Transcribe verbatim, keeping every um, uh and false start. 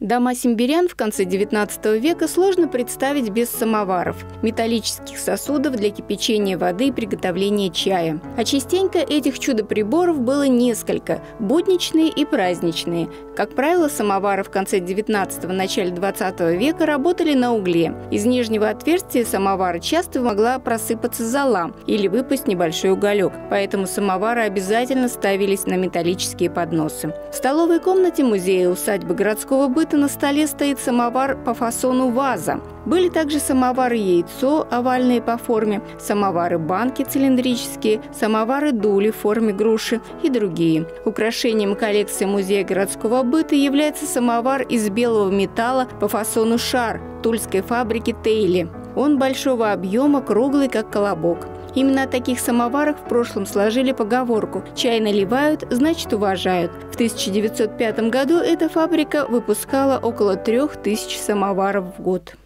Дома симбирян в конце девятнадцатого века сложно представить без самоваров – металлических сосудов для кипячения воды и приготовления чая. А частенько этих чудо-приборов было несколько – будничные и праздничные. Как правило, самовары в конце девятнадцатого – начале двадцатого века работали на угле. Из нижнего отверстия самовара часто могла просыпаться зола или выпасть небольшой уголек, поэтому самовары обязательно ставились на металлические подносы. В столовой комнате музея усадьбы городского быта на столе стоит самовар по фасону ваза. Были также самовары-яйцо, овальные по форме, самовары-банки цилиндрические, самовары-дули в форме груши и другие. Украшением коллекции музея городского быта является самовар из белого металла по фасону шар тульской фабрики Тейли. Он большого объема, круглый, как колобок. Именно о таких самоварах в прошлом сложили поговорку «чай наливают, значит уважают». В тысяча девятьсот пятом году эта фабрика выпускала около трех тысяч самоваров в год.